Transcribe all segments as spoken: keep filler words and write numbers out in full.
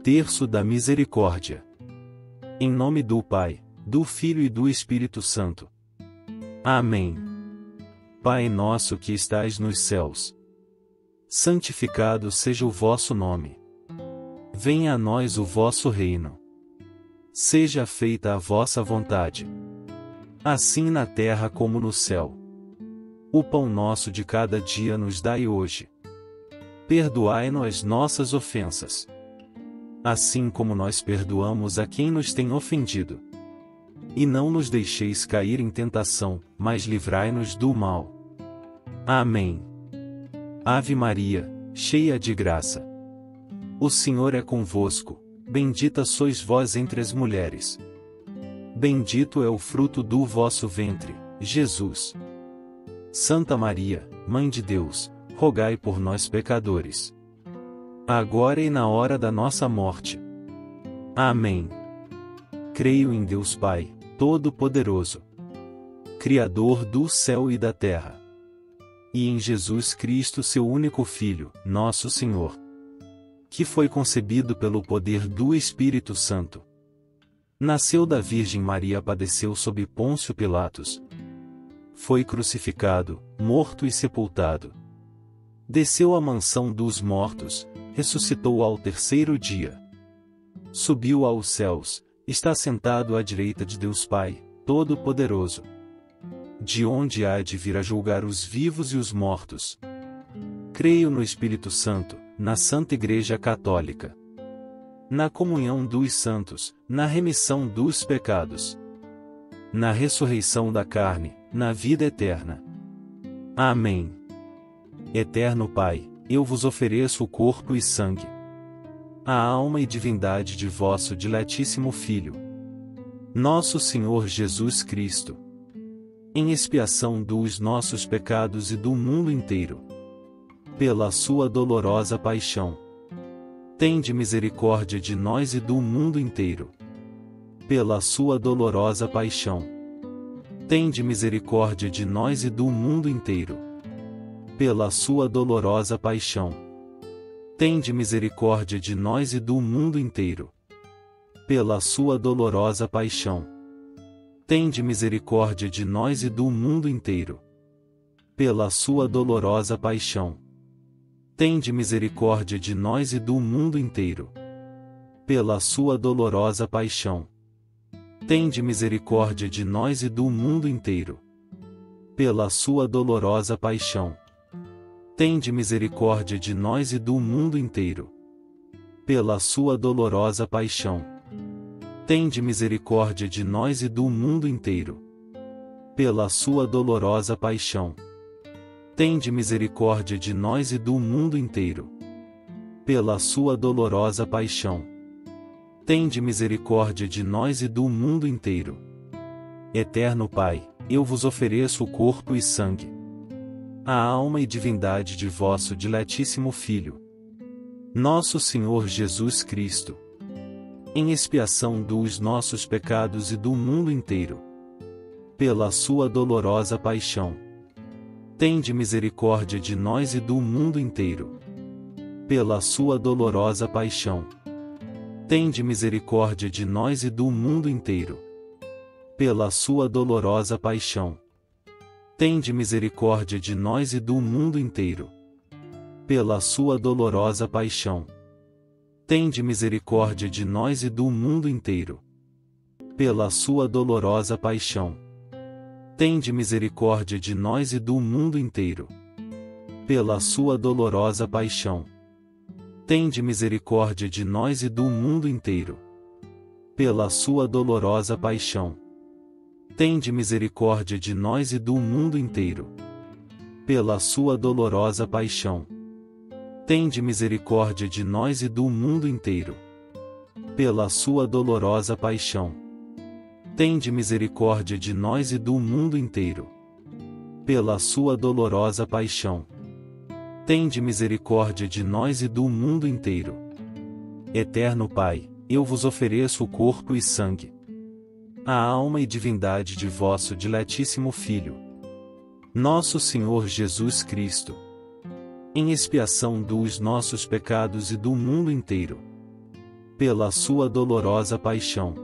Terço da Misericórdia. Em nome do Pai, do Filho e do Espírito Santo. Amém. Pai nosso que estais nos céus, santificado seja o vosso nome. Venha a nós o vosso reino. Seja feita a vossa vontade, assim na terra como no céu. O pão nosso de cada dia nos dai hoje. Perdoai-nos as nossas ofensas, assim como nós perdoamos a quem nos tem ofendido. E não nos deixeis cair em tentação, mas livrai-nos do mal. Amém. Ave Maria, cheia de graça, o Senhor é convosco, bendita sois vós entre as mulheres. Bendito é o fruto do vosso ventre, Jesus. Santa Maria, Mãe de Deus, rogai por nós pecadores, agora e na hora da nossa morte. Amém. Creio em Deus Pai, Todo-Poderoso, Criador do céu e da terra, e em Jesus Cristo, seu único Filho, nosso Senhor, que foi concebido pelo poder do Espírito Santo. Nasceu da Virgem Maria, padeceu sob Pôncio Pilatos, foi crucificado, morto e sepultado. Desceu à mansão dos mortos, ressuscitou ao terceiro dia. Subiu aos céus, está sentado à direita de Deus Pai, Todo-Poderoso, de onde há de vir a julgar os vivos e os mortos. Creio no Espírito Santo, na Santa Igreja Católica, na comunhão dos santos, na remissão dos pecados, na ressurreição da carne, na vida eterna. Amém. Eterno Pai, eu vos ofereço o corpo e sangue, a alma e divindade de vosso diletíssimo Filho, nosso Senhor Jesus Cristo, em expiação dos nossos pecados e do mundo inteiro, pela sua dolorosa paixão. Tende misericórdia de nós e do mundo inteiro, pela sua dolorosa paixão. Tende misericórdia de nós e do mundo inteiro, pela sua dolorosa paixão. Tende misericórdia de nós e do mundo inteiro, pela sua dolorosa paixão. Tende misericórdia de nós e do mundo inteiro, pela sua dolorosa paixão. Tende misericórdia de nós e do mundo inteiro, pela sua dolorosa paixão. Tende misericórdia de nós e do mundo inteiro, pela sua dolorosa paixão. Tende misericórdia de nós e do mundo inteiro, pela sua dolorosa paixão. Tende misericórdia de nós e do mundo inteiro, pela sua dolorosa paixão. Tende misericórdia de nós e do mundo inteiro, pela sua dolorosa paixão. Tende misericórdia de nós e do mundo inteiro. Eterno Pai, eu vos ofereço o corpo e sangue, a alma e divindade de vosso diletíssimo Filho, nosso Senhor Jesus Cristo, em expiação dos nossos pecados e do mundo inteiro, pela sua dolorosa paixão. Tende misericórdia de nós e do mundo inteiro, pela sua dolorosa paixão. Tende misericórdia de nós e do mundo inteiro, pela sua dolorosa paixão. Tende misericórdia de nós e do mundo inteiro, pela sua dolorosa paixão. Tende misericórdia de nós e do mundo inteiro, pela sua dolorosa paixão. Tende misericórdia de nós e do mundo inteiro, pela sua dolorosa paixão. Tende misericórdia de nós e do mundo inteiro, pela sua dolorosa paixão. Tende misericórdia de nós e do mundo inteiro, pela sua dolorosa paixão. Tende misericórdia de nós e do mundo inteiro, pela sua dolorosa paixão. Tende misericórdia de nós e do mundo inteiro, pela sua dolorosa paixão. Tende misericórdia de nós e do mundo inteiro. Eterno Pai, eu vos ofereço o corpo e sangue, a alma e divindade de vosso diletíssimo Filho, nosso Senhor Jesus Cristo, em expiação dos nossos pecados e do mundo inteiro, pela sua dolorosa paixão.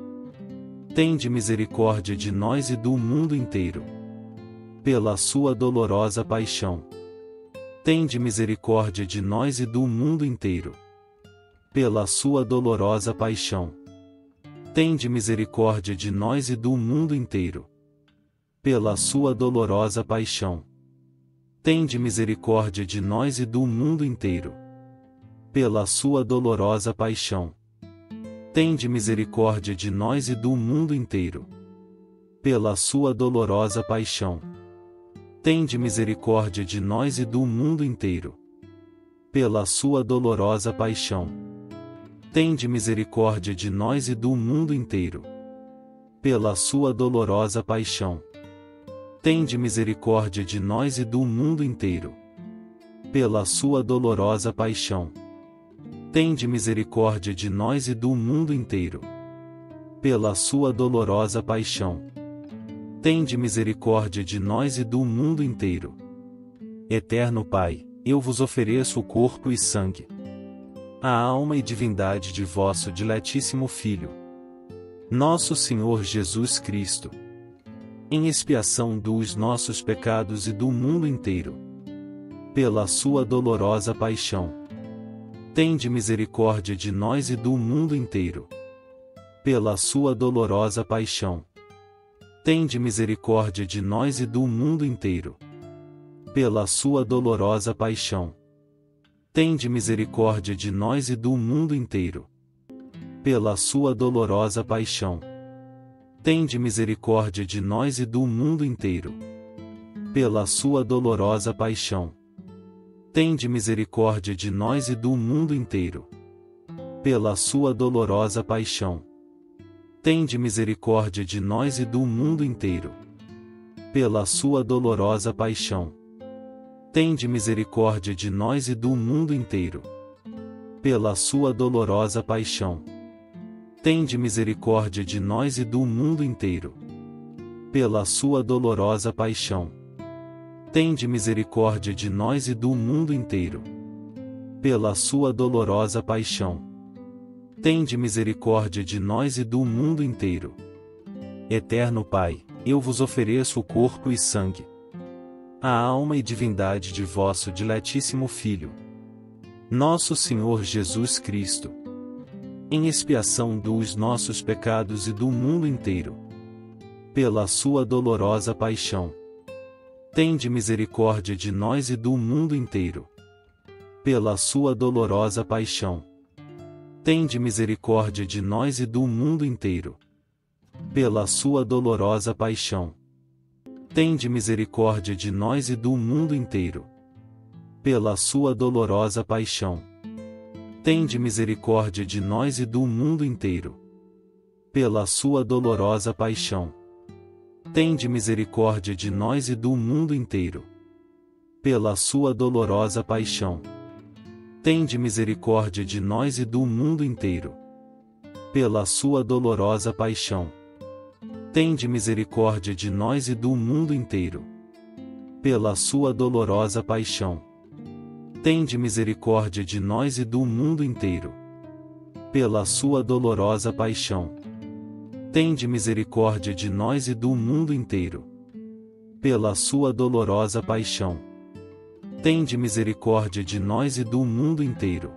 Tende misericórdia de nós e do mundo inteiro, pela sua dolorosa paixão. Tende misericórdia de nós e do mundo inteiro, pela sua dolorosa paixão. Tende misericórdia de nós e do mundo inteiro, pela sua dolorosa paixão. Tende misericórdia de nós e do mundo inteiro, pela sua dolorosa paixão. Tende misericórdia de nós e do mundo inteiro, pela sua dolorosa paixão. Tende misericórdia de nós e do mundo inteiro, pela sua dolorosa paixão. Tende misericórdia de nós e do mundo inteiro, pela sua dolorosa paixão. Tende misericórdia de nós e do mundo inteiro, pela sua dolorosa paixão. Tende misericórdia de nós e do mundo inteiro, pela sua dolorosa paixão. Tende misericórdia de nós e do mundo inteiro. Eterno Pai, eu vos ofereço o corpo e sangue, a alma e divindade de vosso diletíssimo Filho, nosso Senhor Jesus Cristo, em expiação dos nossos pecados e do mundo inteiro, pela sua dolorosa paixão. Tende misericórdia de nós e do mundo inteiro, pela sua dolorosa paixão. Tende misericórdia de nós e do mundo inteiro, pela sua dolorosa paixão. Tende misericórdia de nós e do mundo inteiro, pela sua dolorosa paixão. Tende misericórdia de nós e do mundo inteiro, pela sua dolorosa paixão. Tende misericórdia de nós e do mundo inteiro, pela sua dolorosa paixão. Tende misericórdia de nós e do mundo inteiro, pela sua dolorosa paixão. Tende misericórdia de nós e do mundo inteiro, pela sua dolorosa paixão. Tende misericórdia de nós e do mundo inteiro, pela sua dolorosa paixão. Tende misericórdia de nós e do mundo inteiro, pela sua dolorosa paixão. Tende misericórdia de nós e do mundo inteiro. Eterno Pai, eu vos ofereço o corpo e sangue, a alma e divindade de vosso diletíssimo Filho, nosso Senhor Jesus Cristo, em expiação dos nossos pecados e do mundo inteiro, pela sua dolorosa paixão. Tende misericórdia de nós e do mundo inteiro, pela sua dolorosa paixão. Tende misericórdia de nós e do mundo inteiro, pela sua dolorosa paixão. Tende misericórdia de nós e do mundo inteiro, pela sua dolorosa paixão. Tende misericórdia de nós e do mundo inteiro, pela sua dolorosa paixão. Tende misericórdia de nós e do mundo inteiro, pela sua dolorosa paixão. Tende misericórdia de nós e do mundo inteiro, pela sua dolorosa paixão. Tende misericórdia de nós e do mundo inteiro, pela sua dolorosa paixão. Tende misericórdia de nós e do mundo inteiro, pela sua dolorosa paixão. Tende misericórdia de nós e do mundo inteiro, pela sua dolorosa paixão. Tende misericórdia de nós e do mundo inteiro.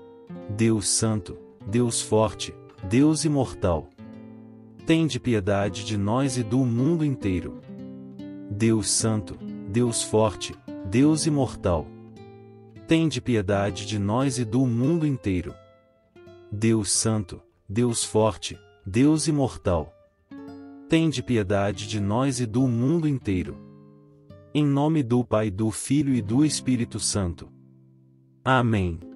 Deus Santo, Deus Forte, Deus Imortal, tende piedade de nós e do mundo inteiro. Deus Santo, Deus Forte, Deus Imortal, tende piedade de nós e do mundo inteiro. Deus Santo, Deus Forte, Deus Imortal, tende piedade de nós e do mundo inteiro. Em nome do Pai, do Filho e do Espírito Santo. Amém.